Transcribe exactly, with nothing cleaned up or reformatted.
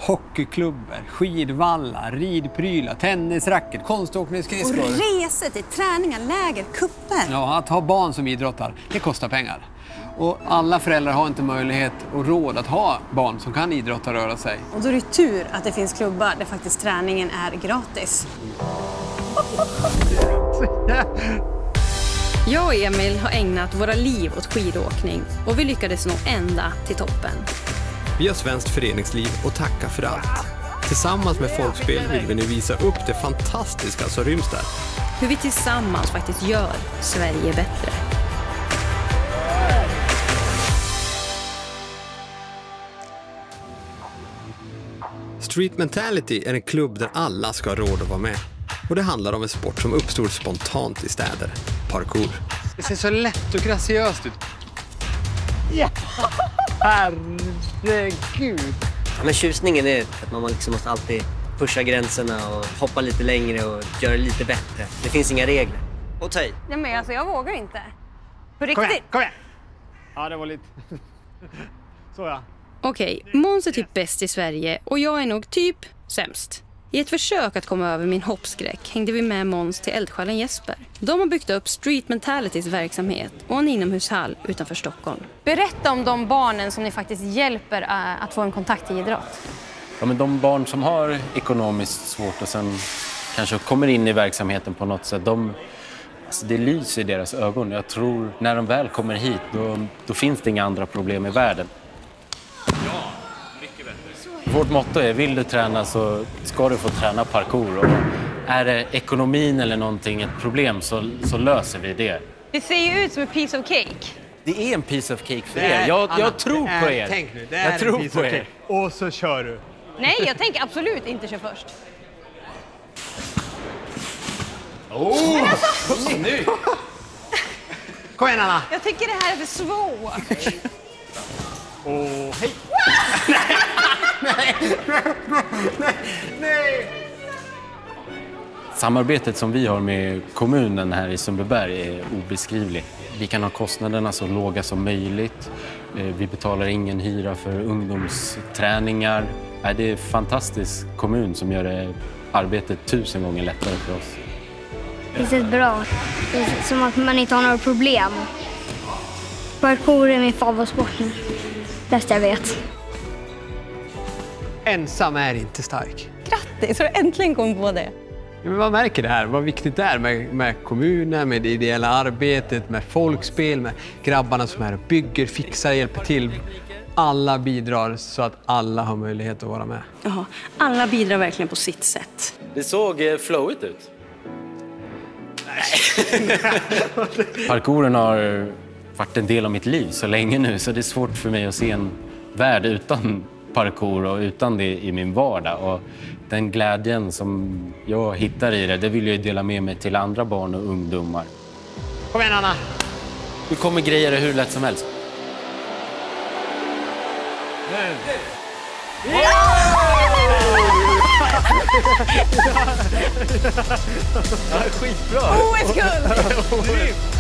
hockeyklubbor, skidvallar, ridprylar, tennisracket, konståkningsskridskor. Och resor till träningar, läger, kupper. Ja, att ha barn som idrottar, det kostar pengar. Och alla föräldrar har inte möjlighet och råd att ha barn som kan idrotta och röra sig. Och då är det tur att det finns klubbar där faktiskt träningen är gratis. Jag och Emil har ägnat våra liv åt skidåkning och vi lyckades nå ända till toppen. Vi har Svenskt föreningsliv och tacka för allt. Tillsammans med Folkspel vill vi nu visa upp det fantastiska som ryms där. Hur vi tillsammans faktiskt gör Sverige bättre. Street Mentality är en klubb där alla ska ha råd att vara med. Och det handlar om en sport som uppstod spontant i städer. Parkour. Det ser så lätt och graciöst ut. Ja! Herregud! Ja, men tjusningen är att man liksom måste alltid pusha gränserna och hoppa lite längre och göra det lite bättre. Det finns inga regler. Och ta i. Nej, men alltså jag vågar inte. På riktigt. Kom igen, kom igen! Ja, det var lite... Så ja. Okej, Måns är typ bäst i Sverige och jag är nog typ sämst. I ett försök att komma över min hoppskräck hängde vi med Måns till eldsjälen Jesper. De har byggt upp Street Mentalitys verksamhet och en inomhushall utanför Stockholm. Berätta om de barnen som ni faktiskt hjälper äh, att få en kontakt till idrott. Ja, men de barn som har ekonomiskt svårt och sen kanske kommer in i verksamheten på något sätt, de, alltså det lyser i deras ögon. Jag tror när de väl kommer hit, då, då finns det inga andra problem i världen. Vårt motto är, vill du träna så ska du få träna parkour. Och är det ekonomin eller någonting ett problem så, så löser vi det. Det ser ju ut som en piece of cake. Det är en piece of cake för er. Jag, jag Anna, tror är, på er. Tänk nu, det jag är tror en piece på of er. cake. Och så kör du. Nej, jag tänker absolut inte köra först. Oh! Snyggt! Kom igen, Anna. Jag tycker det här är för svårt. Åh, oh, hej! Nej, nej, nej! Samarbetet som vi har med kommunen här i Sundbyberg är obeskrivligt. Vi kan ha kostnaderna så låga som möjligt. Vi betalar ingen hyra för ungdomsträningar. Det är en fantastisk kommun som gör det arbetet tusen gånger lättare för oss. Det känns bra. Det är som att man inte har några problem. Parkour är min favoritsport nu. Bäst jag vet. Ensam är inte stark. Grattis, så har du äntligen kommit på det. Ja, men man märker det här, vad viktigt det är med, med kommunen, med det ideella arbetet, med folkspel, med grabbarna som är och bygger, fixar, hjälper till. Alla bidrar så att alla har möjlighet att vara med. Jaha, alla bidrar verkligen på sitt sätt. Det såg flowigt ut. Parkouren har varit en del av mitt liv så länge nu så det är svårt för mig att se en värld utan parkour och utan det i min vardag. Och den glädjen som jag hittar i det, det vill jag dela med mig till andra barn och ungdomar. Kom igen, Anna! Du kommer grejer det hur lätt som helst. Ja, skitbra! O S-guld!